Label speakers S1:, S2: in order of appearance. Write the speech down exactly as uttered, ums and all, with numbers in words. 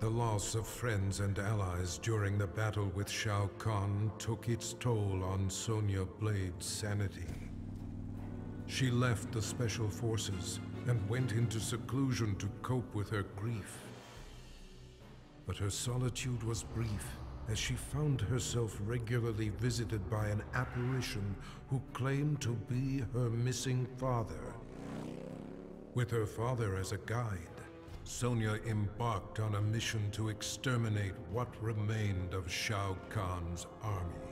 S1: The loss of friends and allies during the battle with Shao Kahn took its toll on Sonya Blade's sanity. She left the Special Forces and went into seclusion to cope with her grief. But her solitude was brief, as she found herself regularly visited by an apparition who claimed to be her missing father. With her father as a guide, Sonya embarked on a mission to exterminate what remained of Shao Kahn's army.